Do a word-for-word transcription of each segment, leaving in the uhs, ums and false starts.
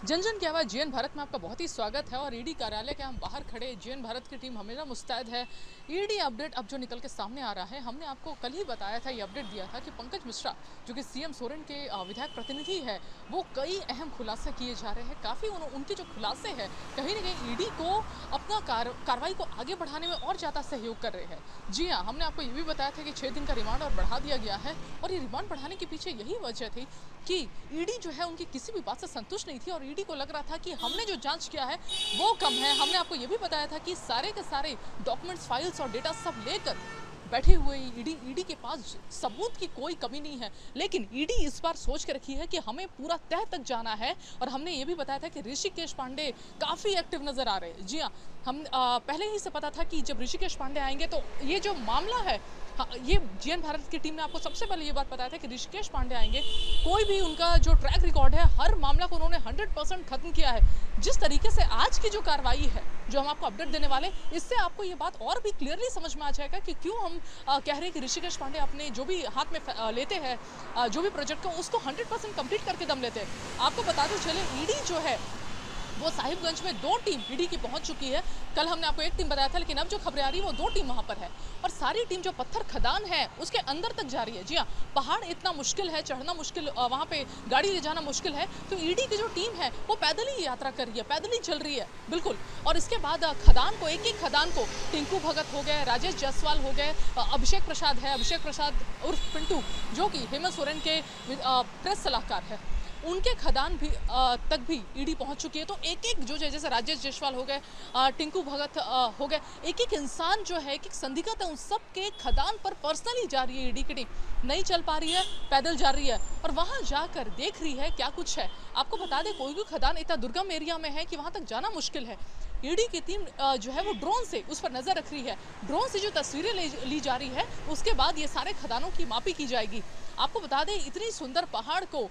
जन जन की आवाज़ जीएन भारत में आपका बहुत ही स्वागत है। और ईडी कार्यालय के हम बाहर खड़े, जीएन भारत की टीम हमेशा मुस्तैद है। ईडी अपडेट अब जो निकल के सामने आ रहा है, हमने आपको कल ही बताया था, ये अपडेट दिया था कि पंकज मिश्रा जो कि सीएम सोरेन के विधायक प्रतिनिधि है, वो कई अहम खुलासे किए जा रहे हैं। काफ़ी उन, उनके जो खुलासे हैं कहीं ना कहीं ईडी को अपना कार, कार्रवाई को आगे बढ़ाने में और ज़्यादा सहयोग कर रहे हैं। जी हाँ, हमने आपको ये भी बताया था कि छः दिन का रिमांड और बढ़ा दिया गया है। और ये रिमांड बढ़ाने के पीछे यही वजह थी कि ईडी जो है उनकी किसी भी बात से संतुष्ट नहीं थी और ईडी को लग रहा था कि हमने जो जांच किया है वो कम है। हमने आपको ये भी बताया था कि सारे के सारे डॉक्यूमेंट्स, फाइल्स और डेटा सब लेकर बैठे हुए ईडी ईडी के पास सबूत की कोई कमी नहीं है। लेकिन ईडी इस बार सोच के रखी है कि हमें पूरा तह तक जाना है। और हमने ये भी बताया था कि ऋषिकेश पांडे काफ़ी एक्टिव नज़र आ रहे हैं। जी हाँ, हम आ, पहले ही से पता था कि जब ऋषिकेश पांडे आएंगे तो ये जो मामला है, हाँ, ये जीएन भारत की टीम ने आपको सबसे पहले ये बात बताया था कि ऋषिकेश पांडे आएंगे। कोई भी उनका जो ट्रैक रिकॉर्ड है, हर मामला को उन्होंने हंड्रेड परसेंट खत्म किया है। जिस तरीके से आज की जो कार्रवाई है, जो हम आपको अपडेट देने वाले, इससे आपको ये बात और भी क्लियरली समझ में आ जाएगा कि क्यों हम आ, कह रहे हैं कि ऋषिकेश पांडे अपने जो भी हाथ में आ, लेते हैं, आ, जो भी प्रोजेक्ट को, उसको हंड्रेड परसेंट कंप्लीट करके दम लेते हैं। आपको बताते चले, ईडी जो है वो साहिबगंज में दो टीम ईडी की पहुंच चुकी है। कल हमने आपको एक टीम बताया था, लेकिन अब जो खबरें आ रही है वो दो टीम वहां पर है। और सारी टीम जो पत्थर खदान है उसके अंदर तक जा रही है। जी हाँ, पहाड़ इतना मुश्किल है, चढ़ना मुश्किल, वहां पे गाड़ी ले जाना मुश्किल है। तो ईडी की जो टीम है वो पैदल ही यात्रा कर रही है, पैदल ही चल रही है, बिल्कुल। और इसके बाद खदान को, एक एक खदान को, टिंकू भगत हो गए, राजेश जायसवाल हो गए, अभिषेक प्रसाद है, अभिषेक प्रसाद उर्फ पिंटू जो कि हेमंत सोरेन के प्रेस सलाहकार है, उनके खदान भी आ, तक भी ईडी पहुंच चुकी है। तो एक एक जो जैसे राजेश जायसवाल हो गए, टिंकू भगत आ, हो गए, एक एक इंसान जो है, एक एक संदिग्ध है, उन सब के खदान पर पर्सनली जा रही है ईडी की टीम। नहीं चल पा रही है, पैदल जा रही है और वहां जाकर देख रही है क्या कुछ है। आपको बता दें, कोई भी खदान इतना दुर्गम एरिया में है कि वहां तक जाना मुश्किल है। ईडी की टीम जो है वो ड्रोन से उस पर नजर रख रही है। ड्रोन से जो तस्वीरें ली जा रही है, उसके बाद ये सारे खदानों की मापी की जाएगी। आपको बता दें, इतनी सुंदर पहाड़ को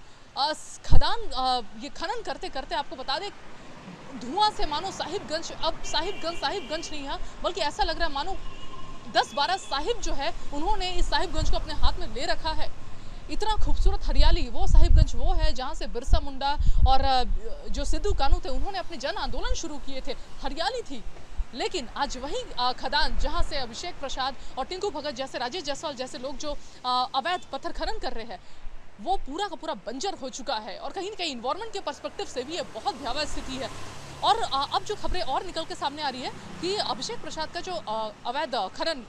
खदान ये खनन करते करते, आपको बता दें, धुआं से मानो साहिबगंज, अब साहिबगंज साहिबगंज नहीं है, बल्कि ऐसा लग रहा है मानो दस बारह साहिब जो है उन्होंने इस साहिबगंज को अपने हाथ में ले रखा है। इतना खूबसूरत हरियाली, वो साहिबगंज वो है जहाँ से बिरसा मुंडा और जो सिद्धू कानू थे, उन्होंने अपने जन आंदोलन शुरू किए थे। हरियाली थी। लेकिन आज वही खदान जहां से अभिषेक प्रसाद और टिंकू भगत जैसे, राजेश जायसवाल जैसे लोग जो अवैध पत्थर खनन कर रहे हैं, वो पूरा का पूरा बंजर हो चुका है। और कहीं ना कहीं इन्वायरमेंट के पर्सपेक्टिव से भी ये बहुत भयावह स्थिति है। और अब जो खबरें और निकल के सामने आ रही है कि अभिषेक प्रसाद का जो अवैध खनन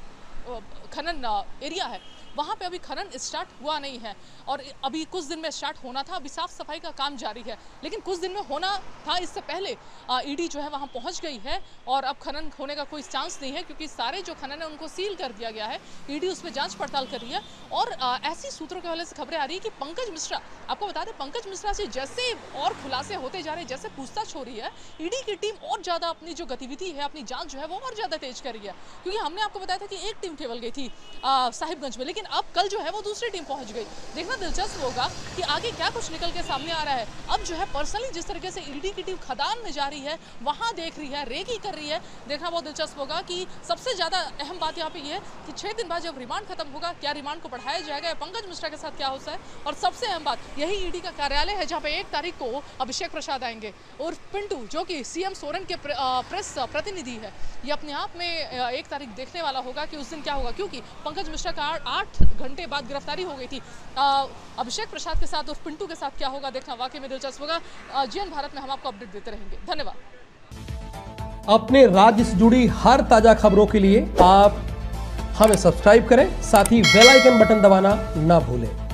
खनन एरिया है, वहाँ पे अभी खनन स्टार्ट हुआ नहीं है और अभी कुछ दिन में स्टार्ट होना था। अभी साफ सफाई का काम जारी है, लेकिन कुछ दिन में होना था, इससे पहले ईडी जो है वहाँ पहुँच गई है। और अब खनन होने का कोई चांस नहीं है, क्योंकि सारे जो खनन है उनको सील कर दिया गया है। ईडी उसमें जांच पड़ताल कर रही है। और आ, ऐसी सूत्रों के हवाले से खबरें आ रही है कि पंकज मिश्रा, आपको बता दें, पंकज मिश्रा से जैसे और खुलासे होते जा रहे हैं, जैसे पूछताछ हो रही है, ईडी की टीम और ज़्यादा अपनी जो गतिविधि है, अपनी जाँच जो है वो और ज़्यादा तेज कर रही है। क्योंकि हमने आपको बताया था कि एक टीम केवल गई थी साहिबगंज में, लेकिन अब कल जो है वो दूसरी टीम पहुंच गई। देखना दिलचस्प होगा कि आगे क्या कुछ निकल के सामने आ रहा है। अब जो है पर्सनली जिस तरीके से ईडी की टीम खदान में जा रही है, वहां देख रही है, रेकी कर रही है, देखना बहुत दिलचस्प होगा। कि सबसे ज्यादा अहम बात यहाँ पे ये है कि छह दिन बाद जब रिमांड खत्म होगा, क्या रिमांड को बढ़ाया जाएगा, पंकज मिश्रा के साथ क्या होता है। और सबसे अहम बात यही, ईडी का कार्यालय है जहाँ पे एक तारीख को अभिषेक प्रसाद आएंगे और पिंटू जो कि सीएम सोरेन के प्रेस प्रतिनिधि है, ये अपने आप में एक तारीख देखने वाला होगा कि उस दिन क्या होगा। क्योंकि पंकज मिश्रा का आठ घंटे बाद गिरफ्तारी हो गई थी। अभिषेक प्रसाद के साथ और पिंटू के साथ क्या होगा, देखना वाकई में दिलचस्प होगा। जीएन भारत में हम आपको अपडेट देते रहेंगे। धन्यवाद। अपने राज्य से जुड़ी हर ताजा खबरों के लिए आप हमें सब्सक्राइब करें, साथ ही बेल आइकन बटन दबाना ना भूलें।